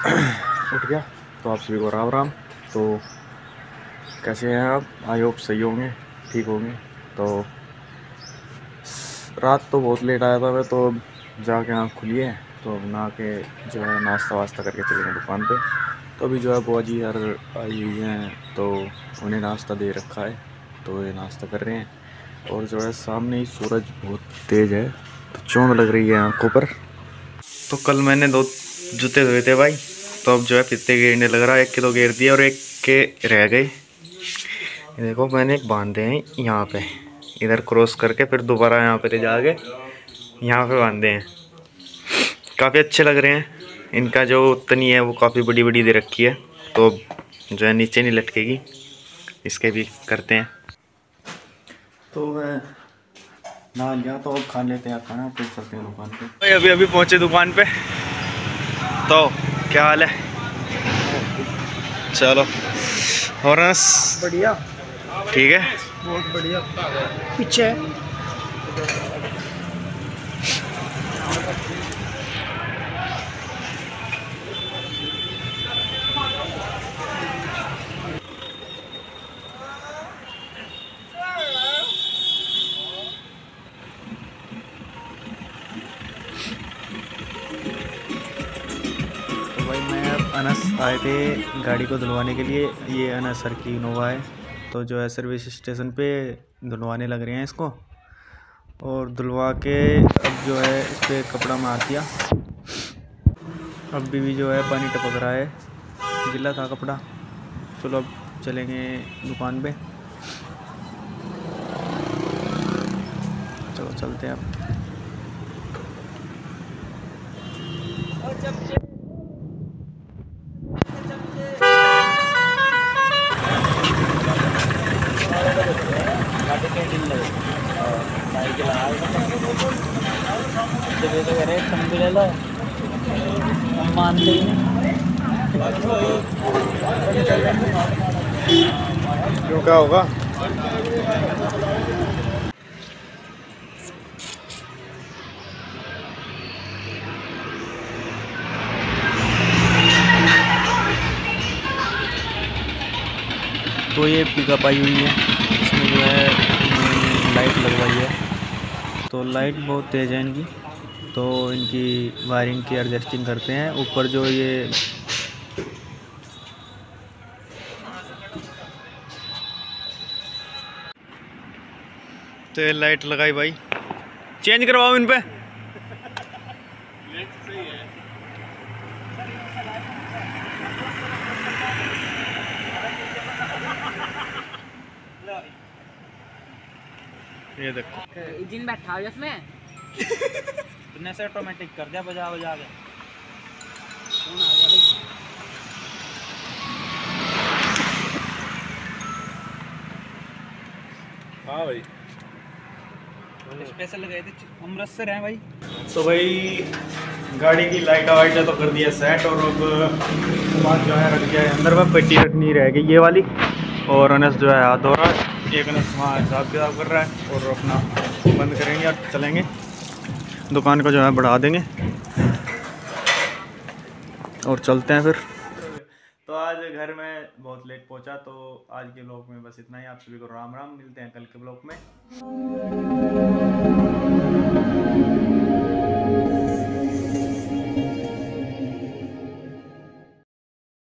उठ गया। तो आप सभी को राम राम। तो कैसे हैं आप? आई होप सही होंगे, ठीक होंगे। तो रात तो बहुत लेट आया था मैं, तो जाके आँख खुली है। तो नहा के जो है नाश्ता वास्ता करके चले गए दुकान पे। तो अभी जो है बुआ जी यार आई हुई हैं, तो उन्हें नाश्ता दे रखा है। तो ये नाश्ता कर रहे हैं। और जो है सामने ही सूरज बहुत तेज़ है, तो चौंध लग रही है आँखों पर। तो कल मैंने 2 जूते धोए थे भाई। तो अब जो है फित्ते गेरने लग रहा है। एक के 2 गेर दिए और एक के रह गए। ये देखो मैंने एक बांधे हैं यहाँ पे, इधर क्रॉस करके फिर दोबारा यहाँ पे ले जाके यहाँ पे बांधे हैं। काफ़ी अच्छे लग रहे हैं। इनका जो तनी है वो काफ़ी बड़ी बड़ी दे रखी है, तो जो है नीचे नहीं लटकेगी। इसके भी करते हैं। तो मैं नहा लिया, तो अब खा लेते हैं खाना, फिर चलते हैं दुकान पे। अभी अभी पहुँचे दुकान पे। तो क्या हाल है? चलो और बढ़िया, ठीक है, बहुत बढ़िया। पीछे तो भाई मैं अब अनस आए थे गाड़ी को धुलवाने के लिए। ये अनस सर की इनोवा है। तो जो है सर्विस स्टेशन पे धुलवाने लग रहे हैं इसको। और धुलवा के अब जो है इस पर कपड़ा मार दिया। अब भी जो है पानी टपक रहा है, गीला था कपड़ा। चलो अब चलेंगे दुकान पे। चलो चलते हैं अब। मानते ही नहीं। क्यों, क्या होगा? तो ये पिकअप आई हुई है, इसमें जो है लाइट लगवाई है। तो लाइट बहुत तेज़ है इनकी। तो इनकी वायरिंग की एडजस्टिंग करते हैं ऊपर जो ये तो ये लाइट लगाई भाई। चेंज करवाओ इन पे। ये देखो इंजन बैठा है इसमें। तुमने से ऑटोमेटिक कर दिया, बजा बजा के। कौन आ गया भाई? हाँ भाई, स्पेशल लगाए थे, अमृतसर है भाई। तो भाई गाड़ी की लाइट वाइट तो कर दिया सेट। और अब बात जो है रख दिया है अंदर में, पेटी रखनी रह गई ये वाली। और अनस जो है हाथ धो रहा है, एक अनस वहाँ हिसाब किताब कर रहा है। और अपना बंद करेंगे और चलेंगे दुकान को जो है बढ़ा देंगे और चलते हैं फिर। तो आज घर में बहुत लेट पहुंचा। तो आज के ब्लॉग में बस इतना ही। आप सभी को राम राम, मिलते हैं कल के ब्लॉग में।